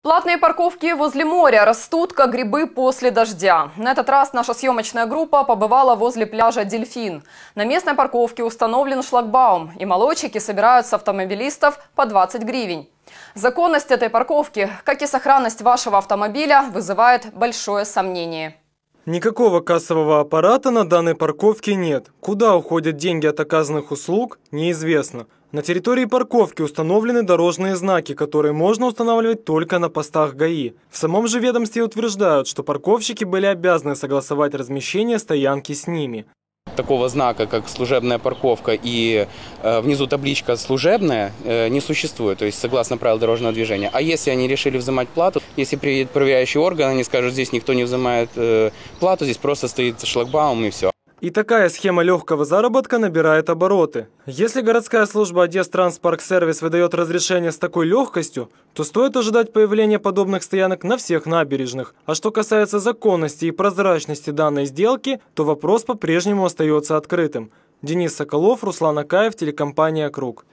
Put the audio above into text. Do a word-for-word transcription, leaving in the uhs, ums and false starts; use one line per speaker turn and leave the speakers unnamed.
Платные парковки возле моря растут, как грибы после дождя. На этот раз наша съемочная группа побывала возле пляжа «Дельфин». На местной парковке установлен шлагбаум, и молодчики собирают с автомобилистов по двадцать гривен. Законность этой парковки, как и сохранность вашего автомобиля, вызывает большое сомнение.
Никакого кассового аппарата на данной парковке нет. Куда уходят деньги от оказанных услуг, неизвестно. На территории парковки установлены дорожные знаки, которые можно устанавливать только на постах ГАИ. В самом же ведомстве утверждают, что парковщики были обязаны согласовать размещение стоянки с ними.
Такого знака, как служебная парковка и э, внизу табличка «служебная» э, не существует, то есть согласно правилам дорожного движения. А если они решили взимать плату, если приедет проверяющий орган, они скажут, здесь никто не взимает э, плату, здесь просто стоит шлагбаум и все.
И такая схема легкого заработка набирает обороты. Если городская служба Одесстранспарксервис выдает разрешение с такой легкостью, то стоит ожидать появления подобных стоянок на всех набережных. А что касается законности и прозрачности данной сделки, то вопрос по-прежнему остается открытым. Денис Соколов, Руслан Акаев, телекомпания «Круг».